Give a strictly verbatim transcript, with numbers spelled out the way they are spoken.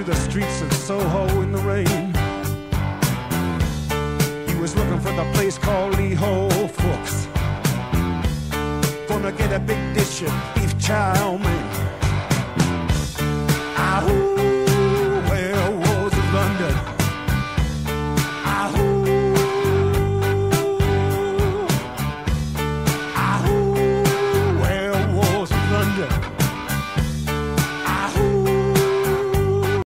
the streets of Soho in the rain. He was looking for the place called Lee Ho Fooks. Gonna get a big dish of beef chow mein.